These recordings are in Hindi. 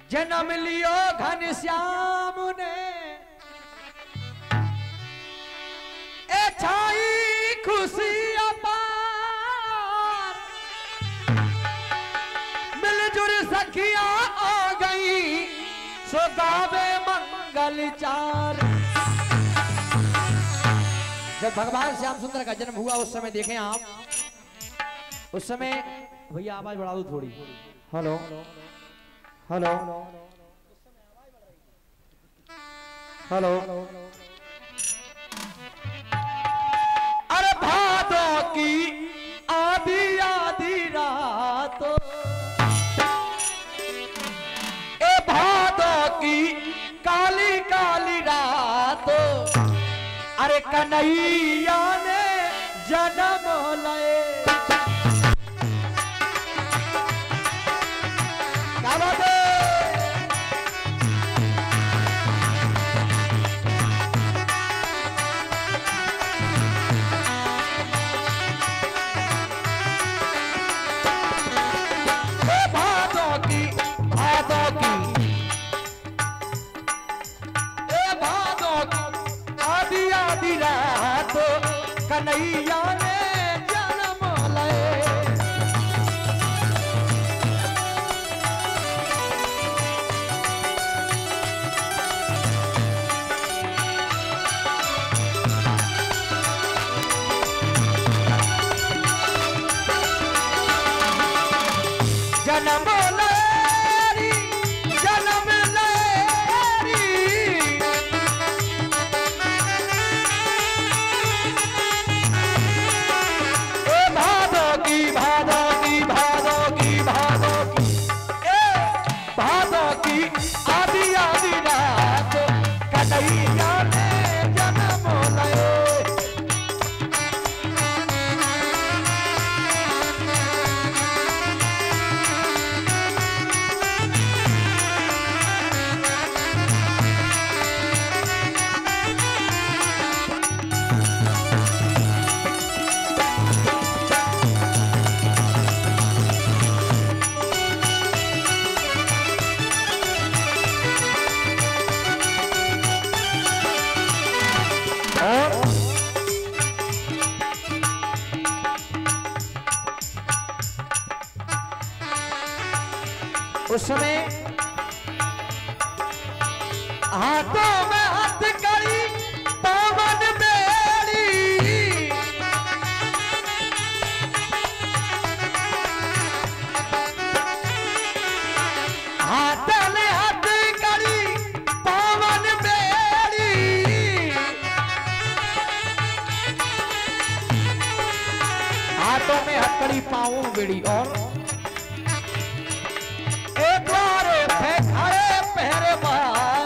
जन्म लियो घनश्याम ने ए छाई खुशी अपार, मिलजुल सखिया आ गई सो गावे मंगल चार। जब भगवान श्याम सुंदर का जन्म हुआ उस समय देखें आप, उस समय भैया आवाज बढ़ा दो थोड़ी। Hello hello hello. अरे भादों की आधी आधी रात, ए भादों की काली काली रात, अरे कन्हैया ने जन्म लिए। क्या बात है? कन्हैया ने जन्म लिए। जन्म लेरी जन्म लेरी, आधी आधी रात कन्हैया ने जन्म लिए। उस समय हाथों में हथकड़ी पवन बेड़ी, हाथों में हथकड़ी पवन बेड़ी, हाथों में हथकड़ी पाऊं बेड़ी और पहरे बार,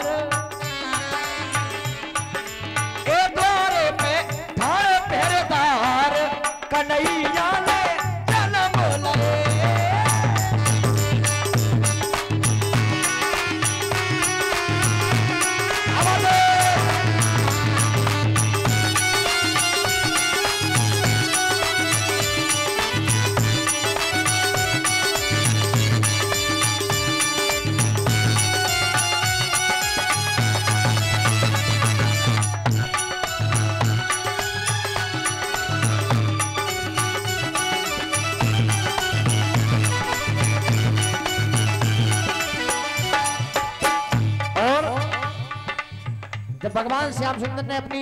एक द्वारे पे थारे पहरेदार कन्हैया ने जन्म लिए। जब भगवान श्याम सुंदर ने अपनी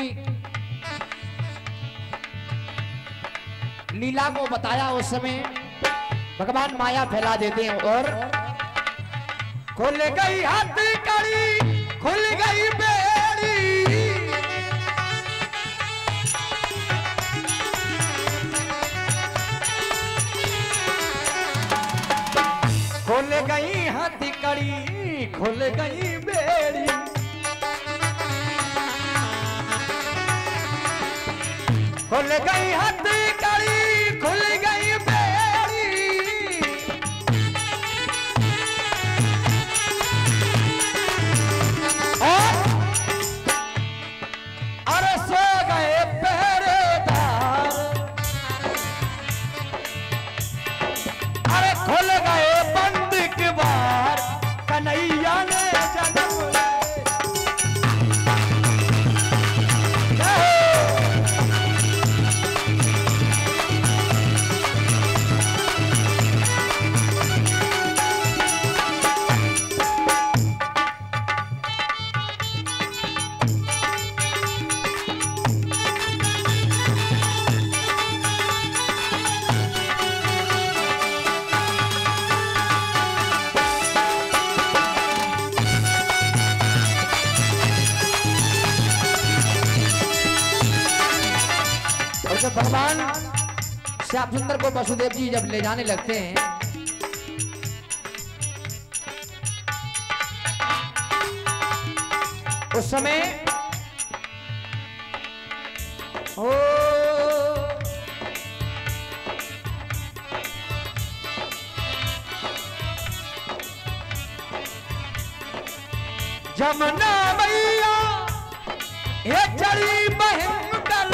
लीला को बताया उस समय भगवान माया फैला देते हैं और खुल गई हथकड़ी खुल गई बेड़ी, खुल गई हथकड़ी खुल गई बेड़ी, खुल गई हथकड़ी खुल गई बेड़ी, अरे सो गए पहरेदार, अरे खुल गए बंद के बार कन्हैया भगवान श्याम सुंदर को वसुदेव जी जब ले जाने लगते हैं, उस समय ओ जमुना मैया ये चली भयंकर,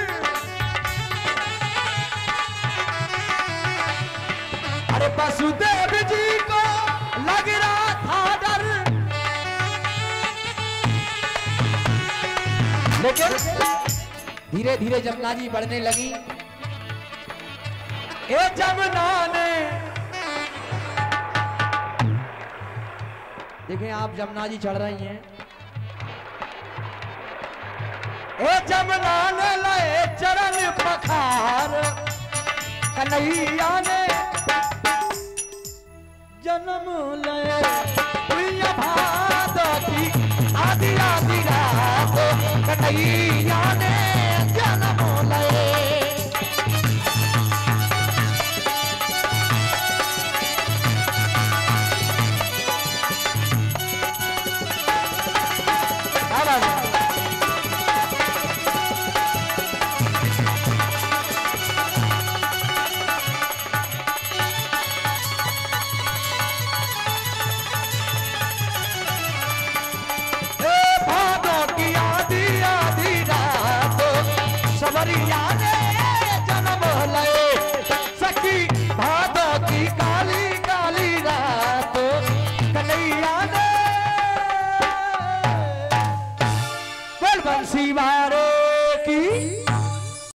अरे वसुदेव जी को लग रहा था डर, लेकिन धीरे धीरे जमुना जी बढ़ने लगी। ए जमुना ने, देखें आप जमुना जी चढ़ रही हैं। ए जमुना ने लाए चरण पखार, कन्हैया ने जन्म ले भादो की आदि आदि रात, कन्हैया